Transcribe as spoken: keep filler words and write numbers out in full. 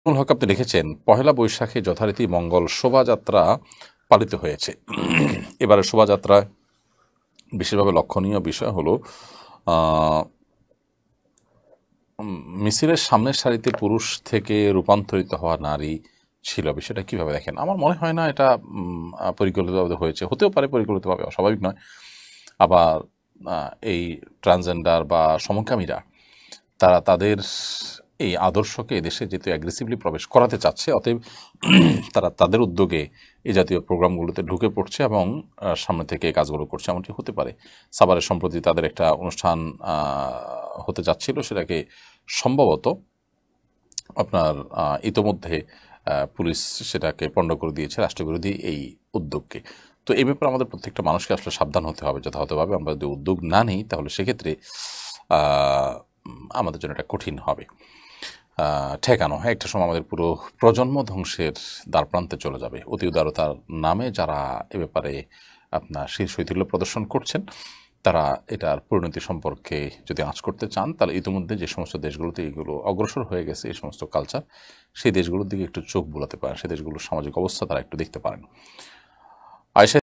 নুরুল হক আপনি লিখেছেন, পহেলা বৈশাখে যথারীতি মঙ্গল শোভাযাত্রা পালিত হয়েছে। এবারে শোভাযাত্রায় বিশেষভাবে লক্ষণীয় বিষয় হলো আহ, উম, মিছিলের সামনের সারিতে পুরুষ থেকে রূপান্তরিত হওয়া নারী ছিল। বিষয়টা কিভাবে দেখেন? আমার মনে হয় না এটা উম, আহ, পরিকল্পিতভাবে হয়েছে। হতেও পারে পরিকল্পিতভাবে, অস্বাভাবিক নয়। আবার আহ, এই ট্রান্সজেন্ডার বা সমকামীরা তারা তাদের এই আদর্শকে এদেশে যেহেতু অ্যাগ্রেসিভলি প্রবেশ করাতে চাচ্ছে, অতএব তারা তাদের উদ্যোগে এই জাতীয় প্রোগ্রামগুলোতে ঢুকে পড়ছে এবং আহ, সামনে থেকে এই কাজগুলো করছে, এমনটি হতে পারে। সাভারে সম্প্রতি তাদের একটা অনুষ্ঠান আহ, হতে যাচ্ছিল, সেটাকে সম্ভবত আপনার আহ, ইতোমধ্যে আহ, পুলিশ সেটাকে পণ্ড করে দিয়েছে, রাষ্ট্রবিরোধী এই উদ্যোগকে। তো এই ব্যাপারে আমাদের প্রত্যেকটা মানুষকে আসলে সাবধান হতে হবে যথাযথভাবে। আমরা যদি উদ্যোগ না নিই তাহলে সেক্ষেত্রে আহ, উম, আমাদের জন্য এটা কঠিন হবে আহ, ঠেকানো। হ্যাঁ, একটা সময় আমাদের পুরো প্রজন্ম ধ্বংসের দ্বারপ্রান্তে চলে যাবে। অতি উদারতার নামে যারা এ ব্যাপারে আপনার শীর্ষৈথিল্য প্রদর্শন করছেন, তারা এটার পরিণতি সম্পর্কে যদি আঁচ করতে চান, তাহলে ইতিমধ্যে যে সমস্ত দেশগুলোতে এগুলো অগ্রসর হয়ে গেছে এই সমস্ত কালচার, সেই দেশগুলোর দিকে একটু চোখ বুলাতে পারেন, সেই দেশগুলোর সামাজিক অবস্থা তারা একটু দেখতে পারেন। আয়সা